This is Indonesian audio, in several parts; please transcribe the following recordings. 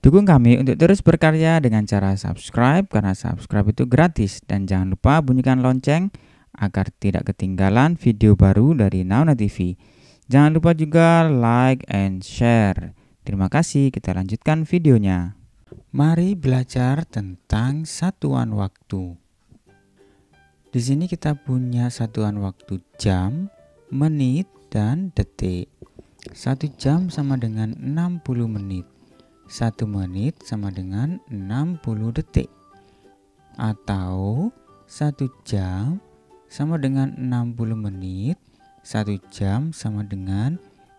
Dukung kami untuk terus berkarya dengan cara subscribe, karena subscribe itu gratis. Dan jangan lupa bunyikan lonceng agar tidak ketinggalan video baru dari Nauna TV. Jangan lupa juga like and share. Terima kasih, kita lanjutkan videonya. Mari belajar tentang satuan waktu. Di sini kita punya satuan waktu jam, menit, dan detik. 1 jam sama dengan 60 menit. 1 menit sama dengan 60 detik. Atau 1 jam sama dengan 60 menit. 1 jam sama dengan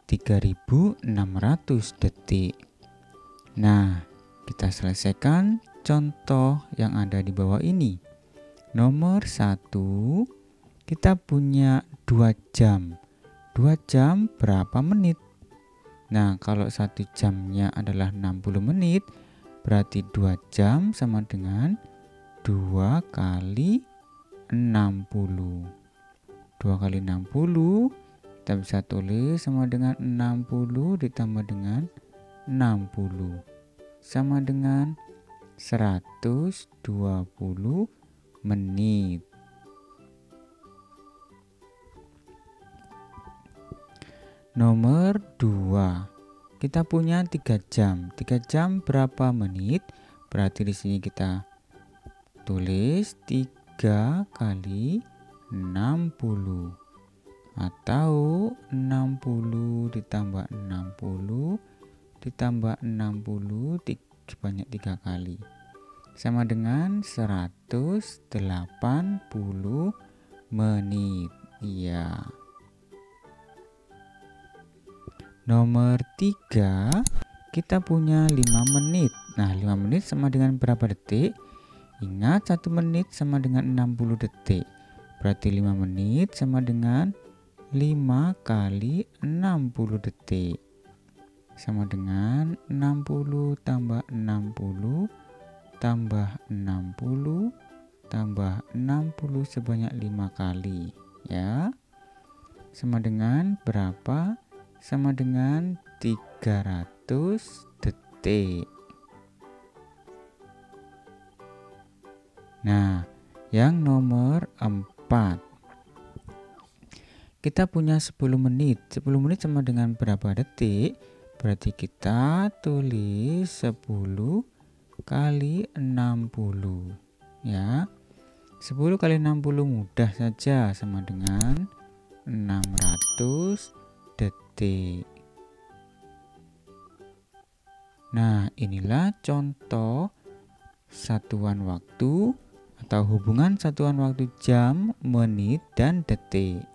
3600 detik. Nah, kita selesaikan contoh yang ada di bawah ini. Nomor 1, kita punya 2 jam. 2 jam berapa menit? Nah, kalau 1 jamnya adalah 60 menit, berarti 2 jam sama dengan 2 kali 60. 2 kali 60, kita bisa tulis sama dengan 60 ditambah dengan 60. Sama dengan 120 menit. Nomor 2, kita punya 3 jam. 3 jam berapa menit? Berarti di sini kita tulis 3 kali 60 atau 60 ditambah 60 ditambah 60 sebanyak 3 kali. Sama dengan 180 menit. Iya. Nomor 3, kita punya 5 menit. Nah, 5 menit sama dengan berapa detik? Ingat, 1 menit sama dengan 60 detik. Berarti 5 menit sama dengan 5 kali 60 detik. Sama dengan 60 tambah 60 tambah 60 tambah 60 sebanyak 5 kali. Ya. Sama dengan berapa? Sama dengan 300 detik. Nah, yang nomor 4, kita punya 10 menit. 10 menit sama dengan berapa detik? Berarti kita tulis 10 kali 60. Ya. 10 kali 60 mudah saja, sama dengan 600 detik. Nah, inilah contoh satuan waktu atau hubungan satuan waktu jam, menit, dan detik.